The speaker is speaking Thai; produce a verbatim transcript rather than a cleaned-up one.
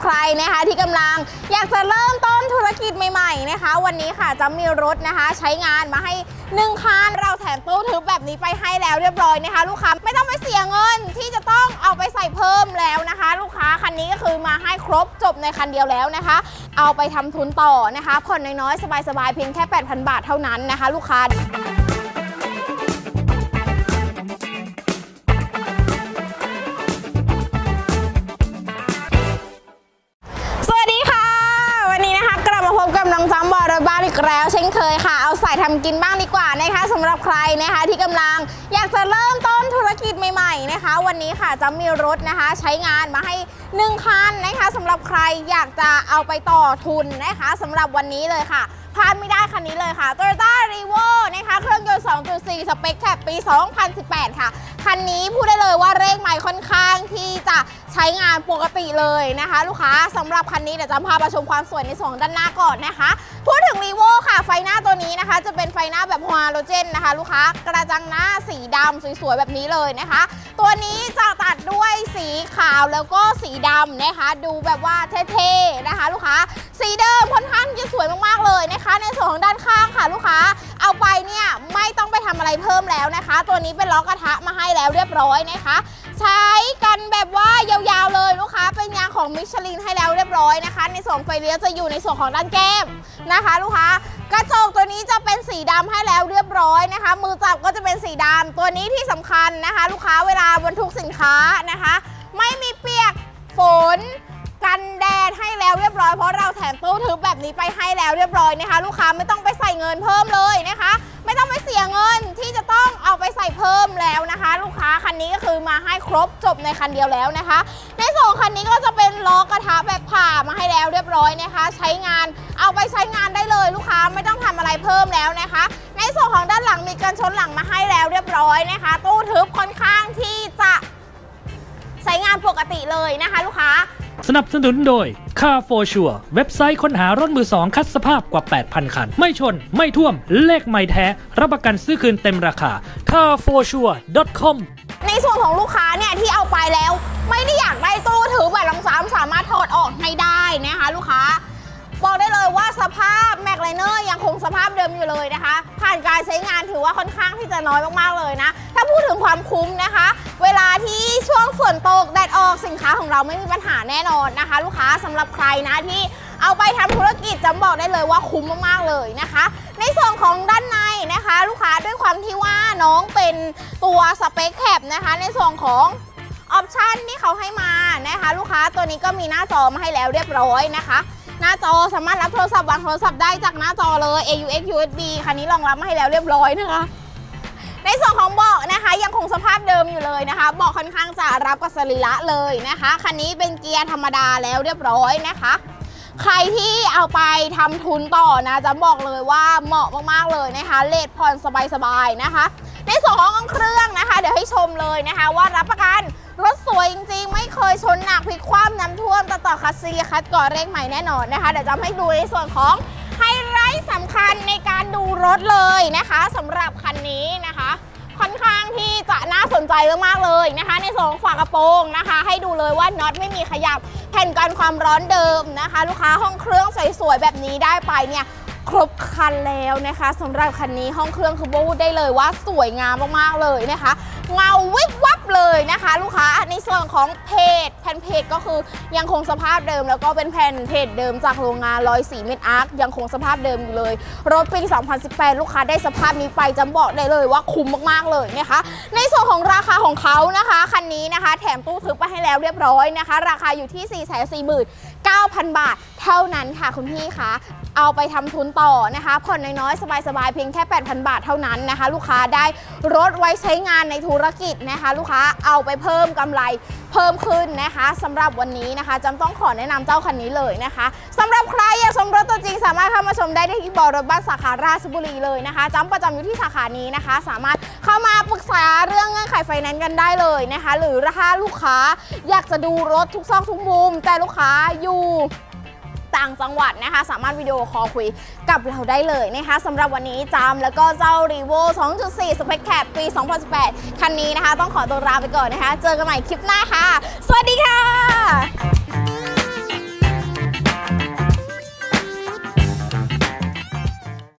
ใครนะคะที่กำลังอยากจะเริ่มต้นธุรกิจใหม่ๆนะคะวันนี้ค่ะจะมีรถนะคะใช้งานมาให้หนึ่งคันเราแถมตู้ทึบแบบนี้ไปให้แล้วเรียบร้อยนะคะลูกค้าไม่ต้องไปเสียเงินที่จะต้องเอาไปใส่เพิ่มแล้วนะคะลูกค้าคันนี้ก็คือมาให้ครบจบในคันเดียวแล้วนะคะเอาไปทำทุนต่อนะคะผ่อนน้อยๆสบายๆเพียงแค่ แปดพัน บาทเท่านั้นนะคะลูกค้าน้องจำบอรถบ้านอีกแล้วเช่นเคยค่ะเอาใส่ทำกินบ้างดีกว่านะคะสำหรับใครนะคะที่กำลังอยากจะเริ่มต้นธุรกิจใหม่ๆนะคะวันนี้ค่ะจะมีรถนะคะใช้งานมาให้หนึ่งคันนะคะสำหรับใครอยากจะเอาไปต่อทุนนะคะสำหรับวันนี้เลยค่ะพลาดไม่ได้คันนี้เลยค่ะ Toyota Revo นะคะเครื่องยนต์ สองจุดสี่ สเปคแคปปี สองพันสิบแปด ค่ะคันนี้พูดได้เลยว่าเลขใหม่ค่อนข้างที่จะใช้งานปกติเลยนะคะลูกค้าสำหรับคันนี้เดี๋ยวจะพาไปชมความสวยในส่วนด้านหน้าก่อนนะคะพูดถึง Revo ค่ะไฟหน้าตัวนี้นะคะจะเป็นไฟหน้าแบบฮาโลเจนนะคะลูกค้ากระจังหน้าสีดำสวยๆแบบนี้เลยนะคะตัวนี้จะตัดด้วยสีขาวแล้วก็สีดำนะคะดูแบบว่าเท่ๆนะคะลูกค้าสีเดิมค่อนข้างจะสวยมากๆเลยนะคะในส่วนของด้านข้างค่ะลูกค้าเอาไปเนี่ยไม่ต้องไปทำอะไรเพิ่มแล้วนะคะตัวนี้เป็นล้อกระทะมาให้แล้วเรียบร้อยนะคะใช้กันแบบว่ายาวๆเลยลูกค้าเป็นยางของมิชลินให้แล้วเรียบร้อยนะคะในส่วนไฟเลี้ยวจะอยู่ในส่วนของด้านแก้มนะคะลูกค้ากระจกตัวนี้จะเป็นสีดำให้แล้วเรียบร้อยนะคะมือจับก็จะเป็นสีดำตัวนี้ที่สำคัญนะคะลูกค้าเวลาบรรทุกสินค้านะคะไม่มีเปียกฝนกันแดดให้แล้วเรียบร้อยเพราะเราแถมตู้ทึบแบบนี้ไปให้แล้วเรียบร้อยนะคะลูกค้าไม่ต้องไปใส่เงินเพิ่มเลยนะคะไม่ต้องไปเสียเงินที่จะต้องเอาไปใส่เพิ่มแล้วนะคะลูกค้าคันนี้ก็คือมาให้ครบจบในคันเดียวแล้วนะคะในส่วนคันนี้ก็จะเป็นล้อกระทะแบบผ่ามาให้แล้วเรียบร้อยนะคะใช้งานเอาไปใช้งานได้เลยลูกค้าไม่ต้องทำอะไรเพิ่มแล้วนะคะในส่วนของด้านหลังมีกันชนหลังมาให้แล้วเรียบร้อยนะคะตู้ทึบค่อนข้างที่จะใช้งานปกติเลยนะคะลูกค้าสนับสนุนโดย Car for Sure เว็บไซต์ค้นหารถมือสองคัดสภาพกว่า แปดพัน คันไม่ชนไม่ท่วมเลขไม่แท้รับประกันซื้อคืนเต็มราคา คาร์ ฟอร์ ชัวร์ ดอท คอมในส่วนของลูกค้าเนี่ยที่เอาไปแล้วไม่ได้อยากได้ตู้ถือแบบลองซ้ำสามารถถอดออกให้ได้นะคะลูกค้าบอกได้เลยว่าสภาพแม็กไลเนอร์ยังคงสภาพเดิมอยู่เลยนะคะผ่านการใช้งานถือว่าค่อนข้างที่จะน้อยมากๆเลยนะถ้าพูดถึงความคุ้มนะคะเวลาที่ช่วงฝนตกแดดออกสินค้าของเราไม่มีปัญหาแน่นอนนะคะลูกค้าสำหรับใครนะที่เอาไปทำธุรกิจจำบอกได้เลยว่าคุ้มมากๆเลยนะคะในส่วนของด้านในนะคะลูกค้าด้วยความที่ว่าน้องเป็นตัวสเปคแคปนะคะในส่วนของออปชันที่เขาให้มานะคะลูกค้าตัวนี้ก็มีหน้าจอมาให้แล้วเรียบร้อยนะคะหน้าจอสามารถรับโทรศัพท์วางโทรศัพท์ได้จากหน้าจอเลย เอ ยู เอ็กซ์ ยู เอส บี คันนี้รองรับมาให้แล้วเรียบร้อยนะคะในส่วนของเบาะนะคะยังคงสภาพเดิมอยู่เลยนะคะเบาะค่อนข้างจะรับกับสรีระเลยนะคะคันนี้เป็นเกียร์ธรรมดาแล้วเรียบร้อยนะคะใครที่เอาไปทำทุนต่อนะจะบอกเลยว่าเหมาะมากๆเลยนะคะเลทผ่อนสบายๆนะคะในส่วนของเครื่องนะคะเดี๋ยวให้ชมเลยนะคะว่ารับประกันรถสวยจริงๆไม่เคยชนหนักพลิกคว่ำน้ำท่วมต่อต่อคัสซีคัดก่อเลขใหม่แน่นอนนะคะเดี๋ยวจะให้ดูในส่วนของไฮไลท์สำคัญในการดูรถเลยนะคะสำหรับคันนี้นะคะค่อนข้างที่จะน่าสนใจมากๆเลยนะคะในส่วนของฝากระโปรงนะคะให้ดูเลยว่าน็อตไม่มีขยับแผ่นกันความร้อนเดิมนะคะลูกค้าห้องเครื่องสวยๆแบบนี้ได้ไปเนี่ยครบคันแล้วนะคะสำหรับคันนี้ห้องเครื่องคือพูดได้เลยว่าสวยงามมากๆเลยนะคะเงาวิบวับเลยนะคะลูกค้าในส่วนของเพจแผ่นเพจก็คือยังคงสภาพเดิมแล้วก็เป็นแผ่นเพจเดิมจากโรงงานร้อยสี่เมตรอาร์คยังคงสภาพเดิมอยู่เลยรถปีสองพันสิบแปดลูกค้าได้สภาพนี้ไปจะบอกได้เลยว่าคุ้มมากๆเลยนะคะในส่วนของราคาของเขานะคะคันนี้นะคะแถมตู้ทึบไปให้แล้วเรียบร้อยนะคะราคาอยู่ที่ สี่แสนสี่หมื่นเก้าพัน บาทเท่านั้นค่ะคุณพี่คะเอาไปทำทุนต่อนะคะผ่อนน้อยๆสบายๆเพียงแค่ แปดพัน บาทเท่านั้นนะคะลูกค้าได้รถไว้ใช้งานในธุรกิจนะคะลูกค้าเอาไปเพิ่มกำไรเพิ่มขึ้นนะคะสำหรับวันนี้นะคะจำต้องขอแนะนำเจ้าคันนี้เลยนะคะสำหรับใครอยากชมรถตัวจริงสามารถเข้ามาชมได้ที่บอรถบ้านสาขาราชบุรีเลยนะคะจำประจำอยู่ที่สาขานี้นะคะสามารถเข้ามาปรึกษาเรื่องเงื่อนไขไฟแนนซ์กันได้เลยนะคะหรือถ้าลูกค้าอยากจะดูรถทุกซอกทุกมุมแต่ลูกค้าอยู่ต่างจังหวัดนะคะสามารถวิดีโอคอลคุยกับเราได้เลยนะคะสำหรับวันนี้จำแล้วก็เจ้า Revo สองจุดสี่ สเปคแคปปี สองพันสิบแปด คันนี้นะคะต้องขอตัวลาไปก่อนนะคะเจอกันใหม่คลิปหน้าค่ะสวัสดีค่ะ